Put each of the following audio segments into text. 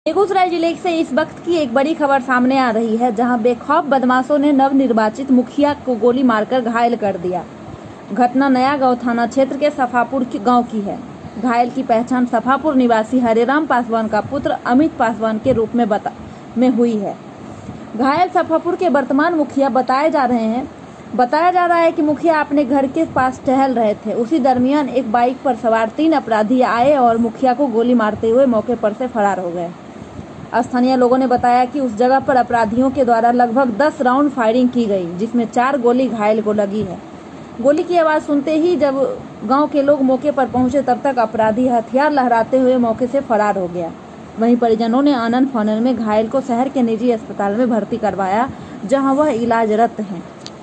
बेगूसराय जिले से इस वक्त की एक बड़ी खबर सामने आ रही है, जहां बेखौफ बदमाशों ने नवनिर्वाचित मुखिया को गोली मारकर घायल कर दिया। घटना नया गांव थाना क्षेत्र के सफापुर गांव की है। घायल की पहचान सफापुर निवासी हरेराम पासवान का पुत्र अमित पासवान के रूप में हुई है। घायल सफापुर के वर्तमान मुखिया बताया जा रहा है कि मुखिया अपने घर के पास टहल रहे थे। उसी दरमियान एक बाइक पर सवार 3 अपराधी आए और मुखिया को गोली मारते हुए मौके पर से फरार हो गए। स्थानीय लोगों ने बताया कि उस जगह पर अपराधियों के द्वारा लगभग 10 राउंड फायरिंग की गई, जिसमें 4 गोली घायल को लगी है। गोली की आवाज सुनते ही जब गांव के लोग मौके पर पहुंचे, तब तक अपराधी हथियार लहराते हुए मौके से फरार हो गया। वहीं परिजनों ने आनन फानन में घायल को शहर के निजी अस्पताल में भर्ती करवाया, जहां वह इलाजरत हैं।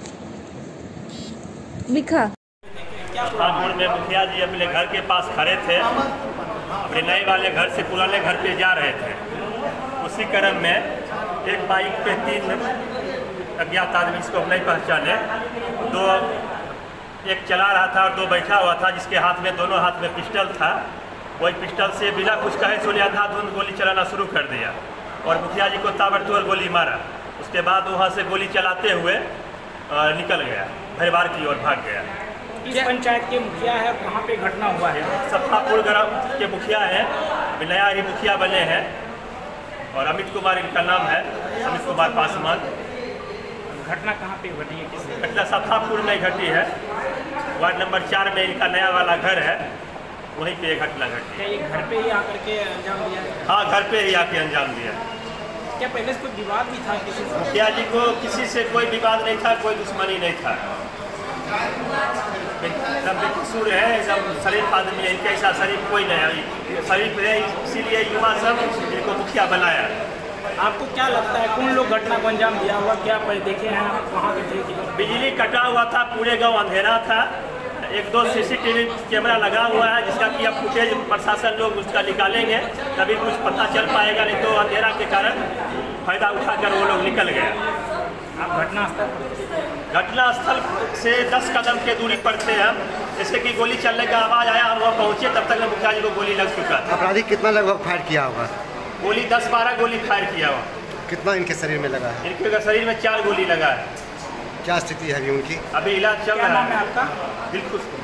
लिखा सफापुर में मुखिया जी अपने घर के पास खड़े थे, अपने नए वाले घर से पुराने घर पे जा रहे थे। उसी क्रम में एक बाइक पे 3 अज्ञात आदमी, जिसको नहीं पहचाने, 2 एक चला रहा था और 2 बैठा हुआ था, जिसके हाथ में दोनों हाथ में पिस्टल था। वही पिस्टल से बिना कुछ कहे सुने अंधाधुंध गोली चलाना शुरू कर दिया और मुखिया जी को ताबड़तोड़ गोली मारा। उसके बाद वहाँ से गोली चलाते हुए निकल गया, भरवार की ओर भाग गया। इस पंचायत के मुखिया है, कहाँ पे घटना हुआ है? सफापुर ग्राम के मुखिया हैं, नया ही मुखिया बने हैं और अमित कुमार इनका नाम है, अमित कुमार पासवान। घटना कहाँ पे घटी है? किस घटना सफापुर में घटी है, वार्ड नंबर 4 में इनका नया वाला घर है, वहीं पे घटना घटी। क्या ये घर पे ही आकर के अंजाम दिया? हाँ, घर पे ही आके अंजाम दिया। क्या पहले से कोई विवाद भी था किसी से? मुखिया जी को किसी से कोई विवाद नहीं था, कोई दुश्मनी नहीं था। एकदम बेकसूर है, एकदम शरीफ आदमी है, इनके ऐसा शरीफ कोई नहीं है। शरीफ है, इसीलिए युवा सब इनको मुखिया बनाया। आपको क्या लगता है कौन लोग घटना को अंजाम दिया हुआ? क्या देखे हैं आप? वहाँ पे थे? बिजली कटा हुआ था, पूरे गांव अंधेरा था। 1-2 CCTV कैमरा लगा हुआ है, जिसका कि अब फुटेज प्रशासन लोग उसका निकालेंगे, तभी कुछ पता चल पाएगा, नहीं तो अंधेरा के कारण फायदा उठाकर वो लोग निकल गए। आप घटना स्थल से 10 कदम के दूरी पर थे हम। जैसे कि गोली चलने का आवाज़ आया, हम वहाँ पहुँचे, तब तक मुखिया जी को गोली लग चुका था। अपराधी कितना लगभग फायर किया होगा? गोली 10-12 गोली फायर किया हुआ। कितना इनके शरीर में लगा है? इनके शरीर में 4 गोली लगा है। क्या स्थिति है अभी उनकी? अभी इलाज चल रहा है। क्या नाम है आपका? दिलखुश।